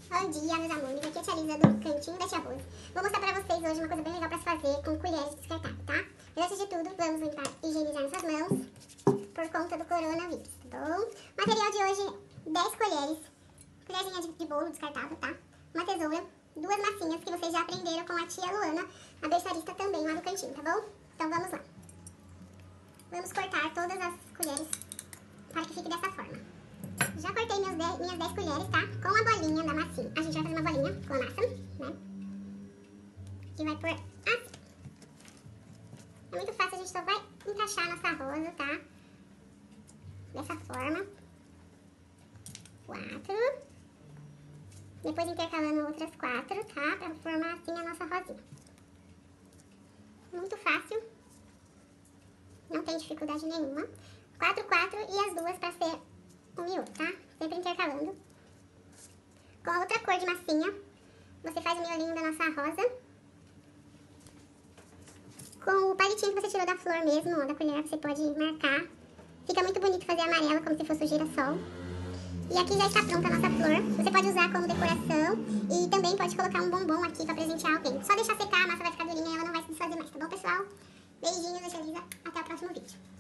Bom dia, meus amores. Aqui é a tia Lisa do Cantinho da Tia Rose. Vou mostrar pra vocês hoje uma coisa bem legal pra se fazer com colheres descartáveis, tá? Mas antes de tudo, vamos limpar e higienizar nossas mãos por conta do coronavírus, tá bom? O material de hoje, 10 colheres, colherzinha de bolo descartável, tá? Uma tesoura, 2 massinhas que vocês já aprenderam com a tia Luana, a berçarista também lá do Cantinho, tá bom? Então vamos lá. Vamos cortar todas as colheres para que fique dessa forma. Já cortei minhas 10 colheres, tá? Com a bolinha da massinha. A gente vai fazer uma bolinha com a massa, né? Que vai por assim. É muito fácil, a gente só vai encaixar a nossa rosa, tá? Dessa forma. 4. Depois intercalando outras 4, tá? Pra formar assim a nossa rosinha. Muito fácil. Não tem dificuldade nenhuma. 4, 4 e as duas pra ser um miolo, tá? Sempre intercalando. Com a outra cor de massinha, você faz o miolinho da nossa rosa. Com o palitinho que você tirou da flor mesmo, ou da colher, você pode marcar. Fica muito bonito fazer amarelo, como se fosse o girassol. E aqui já está pronta a nossa flor. Você pode usar como decoração e também pode colocar um bombom aqui pra presentear alguém. Só deixar secar, a massa vai ficar durinha e ela não vai se desfazer mais, tá bom, pessoal? Beijinhos, eu sou a Lisa. Até o próximo vídeo.